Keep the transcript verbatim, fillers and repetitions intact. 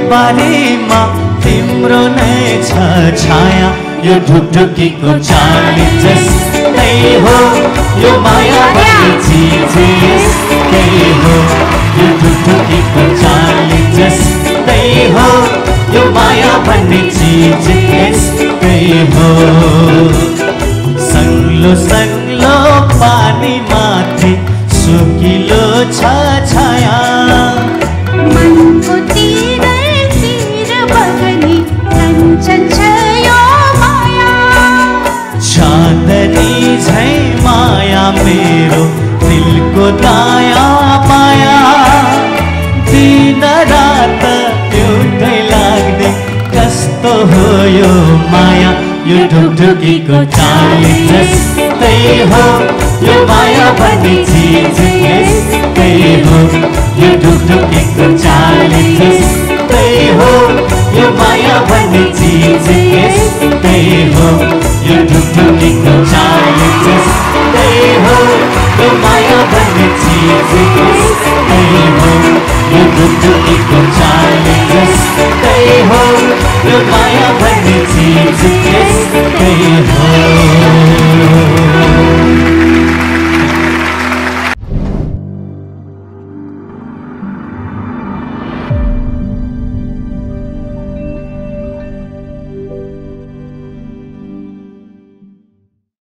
बारेमा तिम्रो नै छ छाया यो ढुकढुकीको चाली जस्तै हो यो माया भन्ने चिज यस्तै हो यो ढुकढुकीको चाली जस्तै हो यो माया भन्ने चिज यस्तै हो सङ्लो सङ्लो पानी माथि सुकिलो छ छाया मनको तीरतिर बगनी कञ्चन छ यो माया चाँदनी झै माया मेरो दिलको दाया माया दिन रात एउटै लाग्ने कस्तो हो यो माया यो ढुकढुकीको चाली जस्तै हो यो माया भन्ने चिज यस्तै हो यो ढुकढुकीको चाली जस्तै हो यो माया भन्ने चिज यस्तै हो यो ढुकढुकीको चाली जस्तै हो यो माया भन्ने चिज यस्तै हो यो ढुकढुकीको चाली जस्तै हो यो माया भन्ने चिज यस्तै